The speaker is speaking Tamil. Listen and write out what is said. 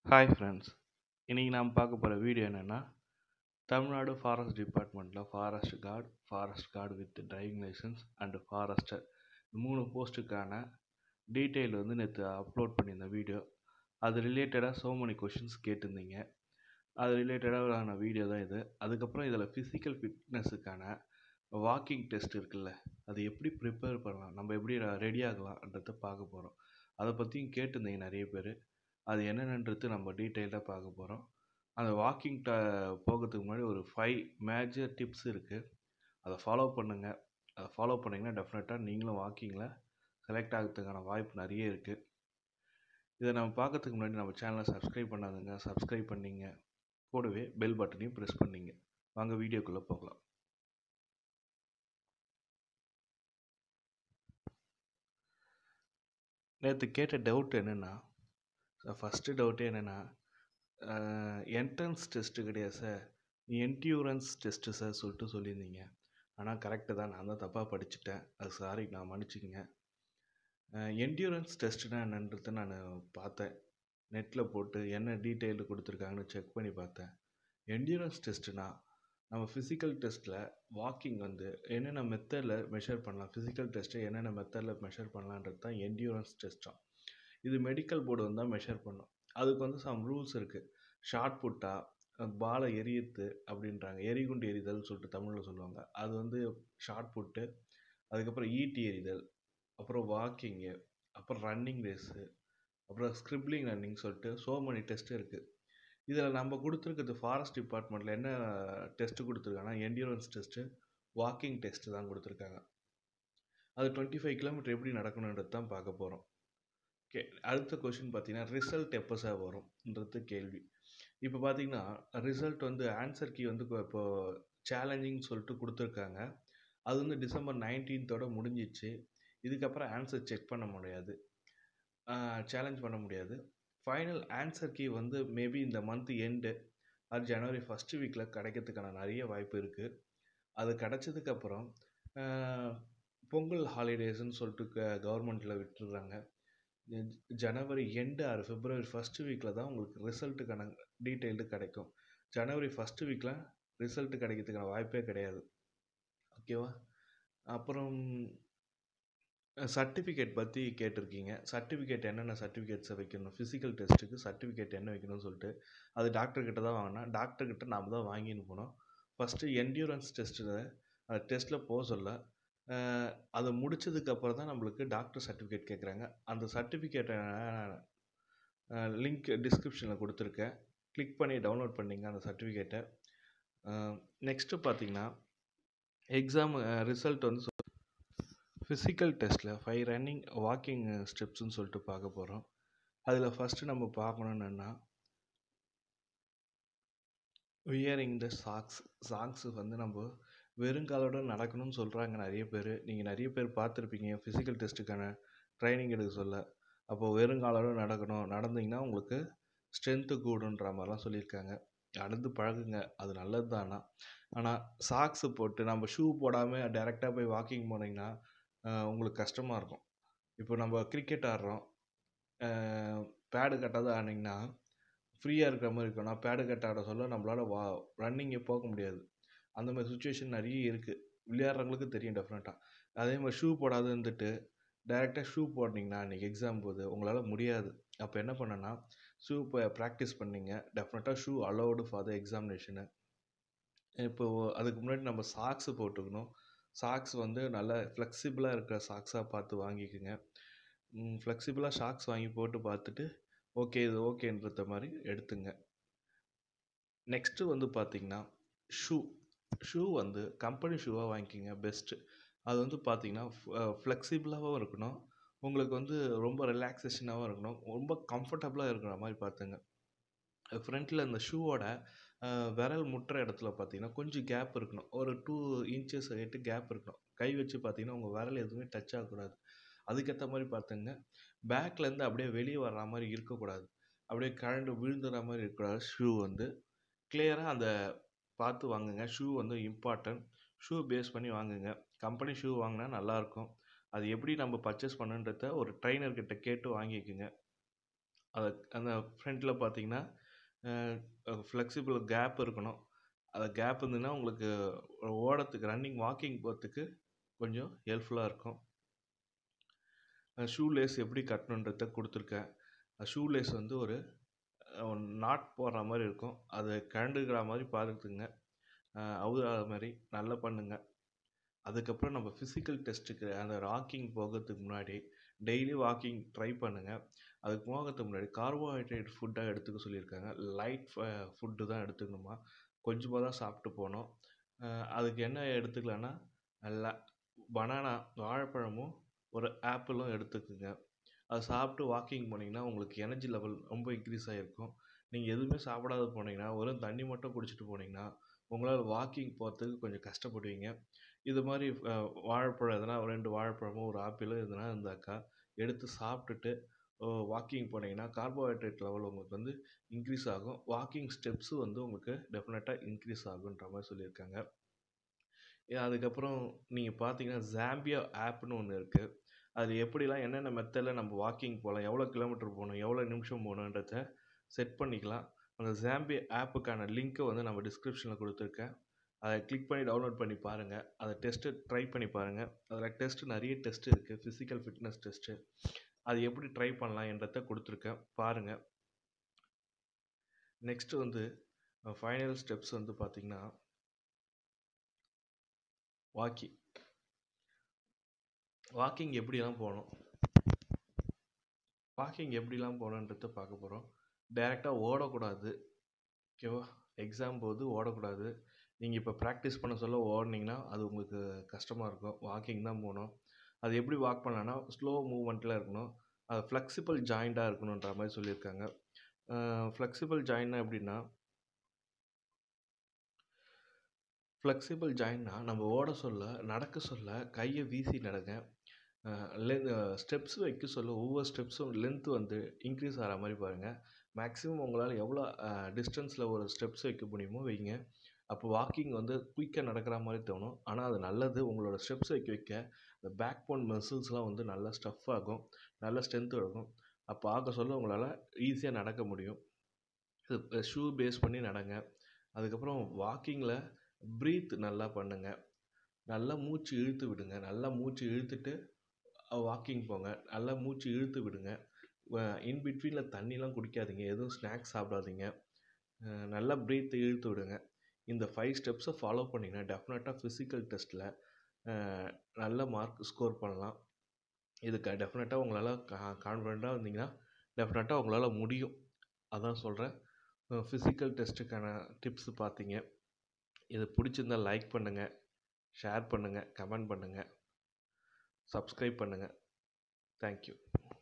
Hi friends. இன்றைக்கி நாம் பார்க்க போகிற வீடியோ என்னென்னா, தமிழ்நாடு ஃபாரஸ்ட் டிபார்ட்மெண்ட்டில் forest guard with driving licence and forester 3 போஸ்ட்டுக்கான டீட்டெயில் நேற்று அப்லோட் பண்ணியிருந்த வீடியோ. அது ரிலேட்டடாக many கொஷின்ஸ் கேட்டிருந்தீங்க. அது ரிலேட்டடான வீடியோ தான் இது. அதுக்கப்புறம் இதில் ஃபிசிக்கல் ஃபிட்னஸுக்கான வாக்கிங் டெஸ்ட் இருக்குல்ல, அது எப்படி ப்ரிப்பேர் பண்ணலாம், நம்ம எப்படி ரெடி ஆகலாம்ன்றதை பார்க்க போகிறோம். அதை பற்றியும் கேட்டிருந்தீங்க நிறைய பேர். அது என்னென்னன்றது நம்ம டீட்டெயிலாக பார்க்க போகிறோம். அந்த வாக்கிங் போகிறதுக்கு முன்னாடி ஒரு 5 மேஜர் டிப்ஸ் இருக்குது. அதை ஃபாலோ பண்ணுங்கள். அதை ஃபாலோ பண்ணிங்கன்னா டெஃபினட்டாக நீங்களும் வாக்கிங்கில் செலக்ட் ஆகிறதுக்கான வாய்ப்பு நிறைய இருக்குது. இதை நம்ம பார்க்கறதுக்கு முன்னாடி நம்ம சேனலை சப்ஸ்கிரைப் பண்ணாதுங்க, சப்ஸ்கிரைப் பண்ணிங்க, கூடவே பெல் பட்டனையும் ப்ரெஸ் பண்ணிங்க. வாங்க வீடியோக்குள்ளே போகலாம். நேற்று கேட்ட டவுட் என்னென்னா, ஃபஸ்ட்டு டவுட்டே என்னென்னா, என்ட்ரன்ஸ் டெஸ்ட்டு கிடையாது சார், என்ட்யூரன்ஸ் டெஸ்ட்டு சார் சொல்லியிருந்தீங்க. ஆனால் கரெக்டு தான், நான் தான் தப்பாக படிச்சுட்டேன். அது சாரி, நான் மன்னிச்சிக்கங்க. என்ட்யூரன்ஸ் டெஸ்ட்டுனா என்னன்றது நான் பார்த்தேன். நெட்டில் போட்டு என்ன டீட்டெயில் கொடுத்துருக்காங்கன்னு செக் பண்ணி பார்த்தேன். என்ட்யூரன்ஸ் டெஸ்ட்டுனா நம்ம ஃபிசிக்கல் டெஸ்ட்டில் வாக்கிங் என்னென்ன மெத்தடில் மெஷர் பண்ணலாம், ஃபிசிக்கல் டெஸ்ட்டை என்னென்ன மெத்தடில் மெஷர் பண்ணலான்றது தான் என்ட்யூரன்ஸ் டெஸ்ட்டாக. இது மெடிக்கல் போர்டு தான் மெஷர் பண்ணும். அதுக்கு சம் ரூல்ஸ் இருக்குது. ஷார்ட் புட்டாக பாலை எரியுது அப்படின்றாங்க, எரிகுண்டு எரிதல் சொல்லிட்டு தமிழில் சொல்லுவாங்க. அது ஷார்ட் புட்டு, அதுக்கப்புறம் ஈட்டி எறிதல், அப்புறம் வாக்கிங்கு, அப்புறம் ரன்னிங் ரேஸு, அப்புறம் ஸ்கிரிப்லிங் ரன்னிங் சொல்லிட்டு many டெஸ்ட்டு இருக்குது. இதில் நம்ம கொடுத்துருக்கிறது ஃபாரஸ்ட் டிபார்ட்மெண்ட்டில் என்ன டெஸ்ட்டு கொடுத்துருக்காங்கன்னா, என்ட்யூரன்ஸ் டெஸ்ட்டு, வாக்கிங் டெஸ்ட்டு தான் கொடுத்துருக்காங்க. அது 25 கிலோமீட்டர் எப்படி நடக்கணுன்றது தான் பார்க்க போகிறோம். அடுத்த கொஷின் பார்த்தீங்கன்னா, ரிசல்ட் எப்போ சார் வரும்ன்றது கேள்வி. இப்போ பார்த்தீங்கன்னா, ரிசல்ட் ஆன்சர் கீ இப்போ சேலஞ்சிங் சொல்லிட்டு கொடுத்துருக்காங்க. அது டிசம்பர் 19 முடிஞ்சிச்சு. இதுக்கப்புறம் ஆன்சர் செக் பண்ண முடியாது, சேலஞ்ச் பண்ண முடியாது. ஃபைனல் ஆன்சர் கீ மேபி இந்த மந்த் எண்டு அது ஜனவரி ஃபஸ்ட்டு வீக்கில் கிடைக்கிறதுக்கான நிறைய வாய்ப்பு இருக்குது. அது கிடச்சதுக்கப்புறம் பொங்கல் ஹாலிடேஸ்ன்னு சொல்லிட்டு கவர்மெண்ட்டில் விட்டுடுறாங்க. ஜனவரி எண்டு ஆர் பிப்ரவரி ஃபஸ்ட்டு வீக்கில் தான் உங்களுக்கு ரிசல்ட்டுக்கான டீட்டெயில்டு கிடைக்கும். ஜனவரி ஃபஸ்ட்டு வீக்கில் ரிசல்ட்டு கிடைக்கிறதுக்கான வாய்ப்பே கிடையாது. ஓகேவா? அப்புறம் சர்டிஃபிகேட் பற்றி கேட்டிருக்கீங்க. சர்டிஃபிகேட் என்னென்ன சர்டிஃபிகேட்ஸை வைக்கணும், ஃபிசிக்கல் டெஸ்ட்டுக்கு சர்டிஃபிகேட் என்ன வைக்கணும்னு சொல்லிட்டு அது டாக்டர்கிட்ட தான் வாங்கினேன். டாக்டர்கிட்ட நாம் தான் வாங்கின்னு போனோம். ஃபஸ்ட்டு என்ட்யூரன்ஸ் டெஸ்ட்டில் போக சொல்ல, அதை முடித்ததுக்கப்புறம் தான் நம்மளுக்கு டாக்டர் சர்டிஃபிகேட் கேட்குறாங்க. அந்த சர்டிஃபிகேட்டை லிங்க் டிஸ்கிரிப்ஷனில் கொடுத்துருக்கேன், கிளிக் பண்ணி டவுன்லோட் பண்ணிங்க அந்த சர்டிஃபிகேட்டை. நெக்ஸ்ட்டு பார்த்தீங்கன்னா, எக்ஸாம் ரிசல்ட் ஃபிசிக்கல் டெஸ்ட்டில் 5 ரன்னிங் வாக்கிங் ஸ்டெப்ஸ்ன்னு சொல்லிட்டு பார்க்க போகிறோம். அதில் ஃபஸ்ட்டு நம்ம பார்க்கணுன்னா, வியரிங் த சாக்ஸு நம்ம வெறுங்காலோட நடக்கணும்னு சொல்கிறாங்க நிறைய பேர். நீங்கள் நிறைய பேர் பார்த்துருப்பீங்க ஃபிசிக்கல் டெஸ்ட்டுக்கான ட்ரைனிங் எடுக்க சொல்ல. அப்போது வெறுங்காலோட நடந்தீங்கன்னா உங்களுக்கு ஸ்ட்ரென்த்து கூடுன்ற மாதிரிலாம் சொல்லியிருக்காங்க. நடந்து பழகுங்க, அது நல்லது தான். ஆனால் சாக்ஸு போட்டு நம்ம ஷூ போடாமல் டைரெக்டாக போய் வாக்கிங் போனீங்கன்னா உங்களுக்கு கஷ்டமாக இருக்கும். இப்போ நம்ம கிரிக்கெட் ஆடுறோம், பேடு கட்டாத ஆடினீங்கன்னா ஃப்ரீயாக இருக்கிற மாதிரி இருக்கும். நான் பேடு கட்ட ஆட சொல்ல நம்மளால் ரன்னிங்கே போக முடியாது. அந்த மாதிரி சுச்சுவேஷன் நிறைய இருக்குது. விளையாடுறவங்களுக்கு தெரியும் டெஃபினட்டாக. அதே மாதிரி ஷூ போடாது டைரெக்டாக ஷூ போட்டிங்கன்னா அன்றைக்கி எக்ஸாம் போது உங்களால் முடியாது. அப்போ என்ன பண்ணேன்னா, ஷூ ப்ராக்டிஸ் பண்ணிங்க. டெஃபினட்டாக shoe allowed for the examination. இப்போது அதுக்கு முன்னாடி நம்ம சாக்ஸு போட்டுக்கணும். சாக்ஸ் நல்லா ஃப்ளெக்சிபிளாக இருக்கிற சாக்ஸாக பார்த்து வாங்கிக்கோங்க. ஃப்ளெக்சிபிளாக சாக்ஸ் வாங்கி போட்டு பார்த்துட்டு இது ஓகேன்றத மாதிரி எடுத்துங்க. நெக்ஸ்ட்டு பார்த்தீங்கன்னா, ஷூ கம்பெனி ஷூவாக வாங்கிக்கிங்க பெஸ்ட்டு. அது பார்த்தீங்கன்னா ஃப்ளெக்சிபிளாகவும் இருக்கணும், உங்களுக்கு ரொம்ப ரிலாக்ஸேஷனாகவும் இருக்கணும், ரொம்ப கம்ஃபர்டபுளாக இருக்கிற மாதிரி பார்த்துங்க. ஃப்ரண்ட்டில் இந்த ஷூவோட விரல் முட்டுற இடத்துல பார்த்தீங்கன்னா கொஞ்சம் கேப் இருக்கணும். ஒரு 2 இன்ச்சஸ் கேப் இருக்கணும். கை வச்சு பார்த்தீங்கன்னா உங்கள் விரல் எதுவுமே டச் ஆகக்கூடாது. அதுக்கேற்ற மாதிரி பார்த்துங்க. பேக்லேருந்து அப்படியே வெளியே வர்ற மாதிரி இருக்கக்கூடாது, அப்படியே கழண்டு விழுந்துற மாதிரி இருக்கக்கூடாது. ஷூ கிளியராக அந்த பார்த்து வாங்குங்க. Shoe important. ஷூ பேஸ் பண்ணி வாங்குங்க. கம்பெனி ஷூ வாங்கினா நல்லாயிருக்கும். அது எப்படி நம்ம பர்ச்சேஸ் பண்ணுன்றத ஒரு ட்ரைனர்கிட்ட கேட்டு வாங்கிக்கோங்க. அதை அந்த ஃப்ரண்ட்டில் பார்த்தீங்கன்னா ஃப்ளெக்சிபிள் கேப் இருக்கணும். அந்த கேப் இருந்ததுன்னா உங்களுக்கு ஓடத்துக்கு ரன்னிங் வாக்கிங் போகிறதுக்கு கொஞ்சம் ஹெல்ப்ஃபுல்லாக இருக்கும். ஷூ லேஸ் எப்படி கட்டணுன்றத கொடுத்துருக்கேன். ஷூ லேஸ் வந்து ஒரு நாட் போடுற மாதிரி இருக்கும். அதை கழண்டுக்கிற மாதிரி பார்த்துக்குங்க. அவுதாத மாதிரி நல்லா பண்ணுங்கள். அதுக்கப்புறம் நம்ம ஃபிசிக்கல் டெஸ்ட்டுக்கு அந்த வாக்கிங் போகிறதுக்கு முன்னாடி டெய்லி வாக்கிங் ட்ரை பண்ணுங்கள். அதுக்கு போகிறதுக்கு முன்னாடி கார்போஹைட்ரேட் ஃபுட்டாக எடுத்துக்க சொல்லியிருக்காங்க. லைட் ஃபுட்டு தான் எடுத்துக்கணுமா, கொஞ்சமாக தான் சாப்பிட்டு போகணும். அதுக்கு என்ன எடுத்துக்கலான்னா நல்லா பனானா வாழைப்பழமும் ஒரு ஆப்பிளும் எடுத்துக்குங்க. அதை சாப்பிட்டு வாக்கிங் போனீங்கன்னா உங்களுக்கு எனர்ஜி லெவல் ரொம்ப இன்க்ரீஸ் ஆகிருக்கும். நீங்கள் எதுவுமே சாப்பிடாத போனீங்கன்னா வெறும் தண்ணி மட்டும் குடிச்சிட்டு போனீங்கன்னா உங்களால் வாக்கிங் போகிறதுக்கு கொஞ்சம் கஷ்டப்படுவீங்க. இது மாதிரி வாழைப்பழம் எதனா 2 வாழைப்பழமோ ஒரு ஆப்பிளோ எதனா இருந்தாக்கா எடுத்து சாப்பிட்டுட்டு வாக்கிங் போனீங்கன்னா கார்போஹைட்ரேட் லெவல் உங்களுக்கு வந்து இன்க்ரீஸ் ஆகும். வாக்கிங் ஸ்டெப்ஸு வந்து உங்களுக்கு டெஃபினட்டாக இன்க்ரீஸ் ஆகுன்ற மாதிரி சொல்லியிருக்காங்க. அதுக்கப்புறம் நீங்கள் பார்த்தீங்கன்னா ஜாம்பியா ஆப்னு ஒன்று இருக்குது. அது எப்படிலாம் என்னென்ன மெத்தடில் நம்ம வாக்கிங் போகலாம், எவ்வளோ கிலோமீட்டர் போகணும், எவ்வளோ நிமிஷம் போகணுன்றத செட் பண்ணிக்கலாம். அந்த ஜாம்பியா ஆப்புக்கான லிங்க்கை வந்து நம்ம டிஸ்கிரிப்ஷனில் கொடுத்துருக்கேன். அதை கிளிக் பண்ணி டவுன்லோட் பண்ணி பாருங்கள். அதை டெஸ்ட்டு ட்ரை பண்ணி பாருங்கள். அதில் டெஸ்ட்டு நிறைய டெஸ்ட் இருக்குது, ஃபிசிக்கல் ஃபிட்னஸ் டெஸ்ட்டு. அது எப்படி ட்ரை பண்ணலாம் என்றதை கொடுத்துருக்கேன், பாருங்கள். நெக்ஸ்ட்டு வந்து ஃபைனல் ஸ்டெப்ஸ் வந்து பார்த்திங்கன்னா வாக்கிங் எப்படிலாம் போகணுன்றத பார்க்க போகிறோம். டைரெக்டாக ஓடக்கூடாது, ஓகேவா? எக்ஸாம் போது ஓடக்கூடாது. நீங்கள் இப்போ ப்ராக்டிஸ் பண்ண சொல்ல ஓடினீங்கன்னா அது உங்களுக்கு கஷ்டமாக இருக்கும். வாக்கிங் தான் போகணும். அது எப்படி வாக் பண்ணலான்னா ஸ்லோ மூவ்மெண்ட்டில் இருக்கணும். அது ஃப்ளெக்சிபிள் ஜாயிண்ட்டாக இருக்கணுன்ற மாதிரி சொல்லியிருக்காங்க. ஃப்ளெக்சிபிள் ஜாயின்னா எப்படின்னா, ஃப்ளெக்சிபிள் ஜாயின்னா நம்ம ஓட சொல்ல, நடக்க சொல்ல கையை வீசி நடங்க. ஸ்டெப்ஸ் வைக்க சொல்ல ஒவ்வொரு ஸ்டெப்ஸும் லென்த்து வந்து இன்க்ரீஸ் ஆகிற மாதிரி பாருங்கள். மேக்ஸிமம் உங்களால் எவ்வளோ டிஸ்டன்ஸில் ஒரு ஸ்டெப்ஸ் வைக்க முடியுமோ வைங்க. அப்போ வாக்கிங் வந்து குயிக்காக நடக்கிற மாதிரி தோணும். ஆனால் அது நல்லது. உங்களோட ஸ்டெப்ஸ் வைக்க வைக்க இந்த பேக் போன் மசில்ஸ்லாம் வந்து நல்லா ஸ்டஃப் ஆகும், நல்ல ஸ்ட்ரென்த் இருக்கும். அப்போ ஆக சொல்ல உங்களால் ஈஸியாக நடக்க முடியும். இது ஷூ பேஸ் பண்ணி நடங்க. அதுக்கப்புறம் வாக்கிங்கில் ப்ரீத் நல்லா பண்ணுங்கள். நல்லா மூச்சு இழுத்து விடுங்க. நல்லா மூச்சு இழுத்துட்டு வாக்கிங் போங்க. நல்லா மூச்சு இழுத்து விடுங்க. இன் பிட்வீனில் தண்ணிலாம் குடிக்காதீங்க, எதுவும் ஸ்நாக்ஸ் சாப்பிடாதீங்க. நல்லா ப்ரீத் இழுத்து விடுங்க. இந்த 5 ஸ்டெப்ஸை ஃபாலோ பண்ணிங்கன்னா டெஃபினட்டாக ஃபிசிக்கல் டெஸ்ட்டில் நல்ல மார்க் ஸ்கோர் பண்ணலாம். இதுக்கு டெஃபினட்டாக உங்களால் கான்ஃபிடண்ட்டாக இருந்தீங்கன்னா டெஃபினட்டாக உங்களால் முடியும். அதான் சொல்கிறேன். ஃபிசிக்கல் டெஸ்ட்டுக்கான டிப்ஸ் பார்த்தீங்க. இது பிடிச்சிருந்தால் லைக் பண்ணுங்கள், ஷேர் பண்ணுங்கள், கமெண்ட் பண்ணுங்கள், சப்ஸ்கிரைப் பண்ணுங்கள். தேங்க்யூ.